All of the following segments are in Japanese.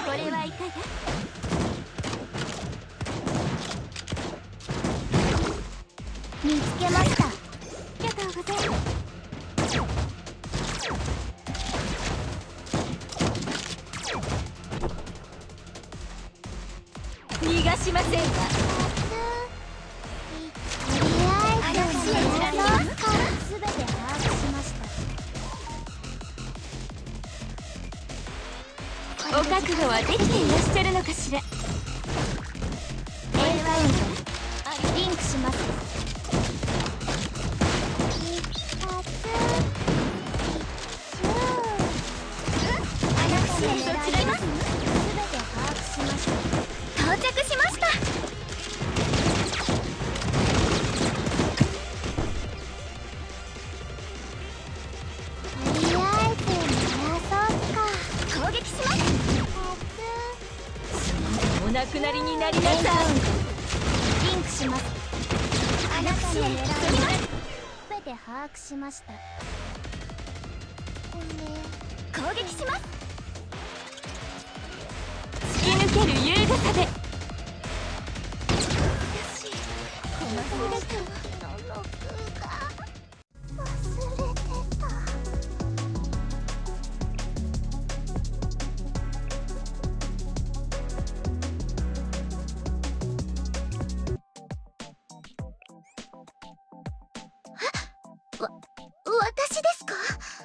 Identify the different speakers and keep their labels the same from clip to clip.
Speaker 1: これはいかが？見つけました。ありがとうございます。逃がしませんわ。とりあえず全て把握しました。お覚悟はできていらっしゃるのかしら。エイバウンドリンクします。到着しました。とりあえず鳴らそうか。攻撃します。お亡くなりになりなさい。リンクします。あなたの狙いを全て把握しました。攻撃します。突き抜ける優雅さで。このフレットの録画忘れてた。私ですか？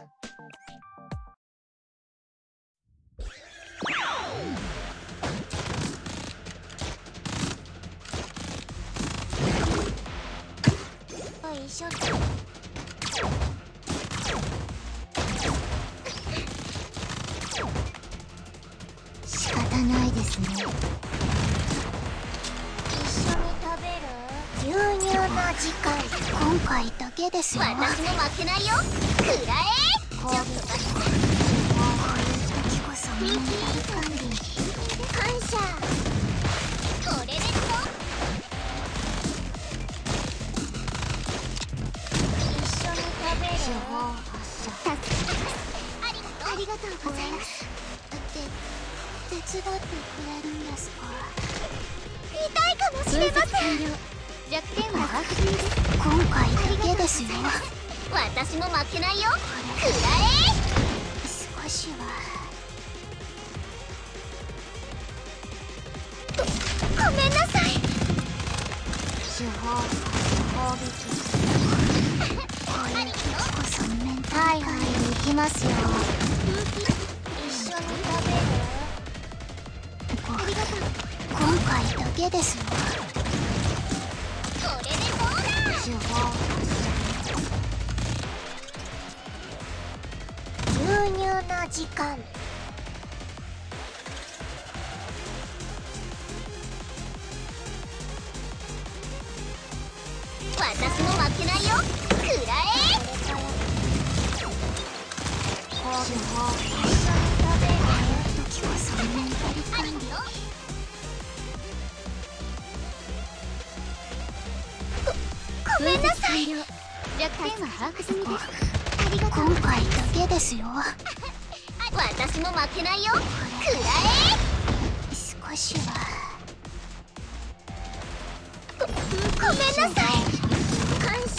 Speaker 1: 一緒に仕方ないですね。一緒に食べる？牛乳の時間今回だけですよ。私も負けないよ。くらえ。ちょっと待って。こういう時こそメンタル管理感謝。これですよ。ありがとうございます。手伝ってくれるんですか？痛いかもしれません。弱点は把握済みです。今回だけですよ。私も負けないよ。くらえ。少しはごめんなさい。手法攻撃。はいはい、行きますよ。一緒に食べる？ありがとう。今回だけですよ。これでどうだ？手法牛乳の時間。私も負けないよ。くらえ。ごめんなさい。弱点は把握済みです。ありがとう。今回だけですよ。私も負けないよ。くらえ。少しはごめんなさい。感謝。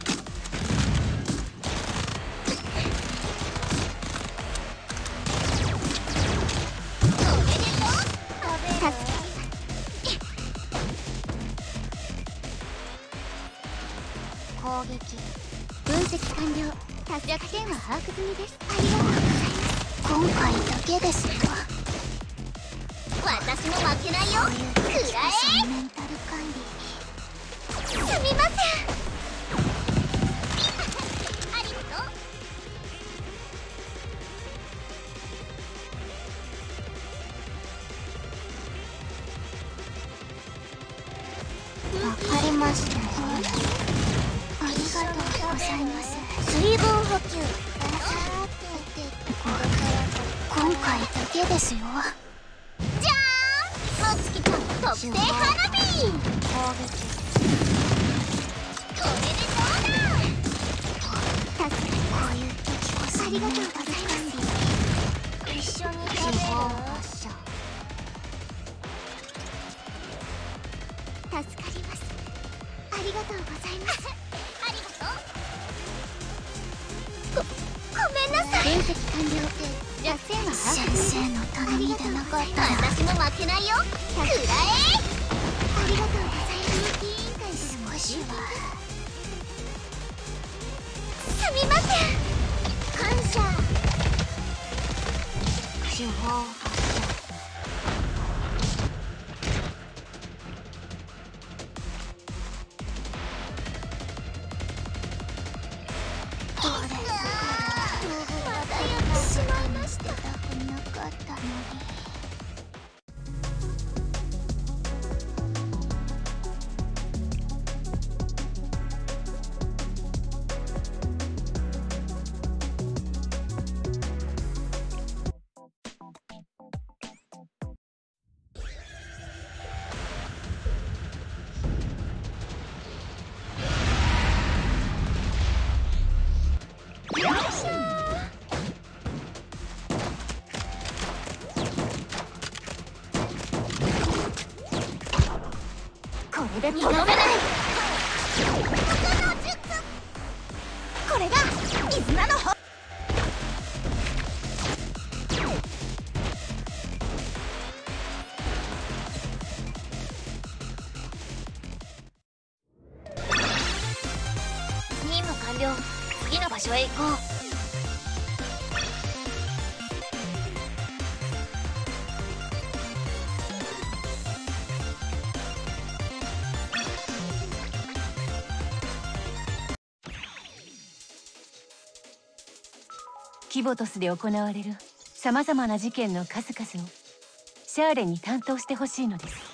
Speaker 1: 攻撃分析完了。弱点は把握済みです。ありがとうございます。今回だけですよ。私も負けないよ。くらえ。メンタル管理すみません。ありがとう。わかりましたよ。ありがとうございます。水分補給。今回だけですよ。じゃーん、もつきちゃん特製花火。攻撃。これでどうだ？助かる。こういう時こそありがとうございます。一緒に食べる？ とうございます。ありがとう。ごめんなさい。分析完了。弱点は先生の頼みでなかったら私も負けないよ。くらえ。ありがとうございます。委員会少しはすみません。感謝。手法発射。これでとどめない。これが絆のほ任務完了。次の場所へ行こう。
Speaker 2: キボトスで行われるさまざまな事件の数々をシャーレに担当してほしいのです。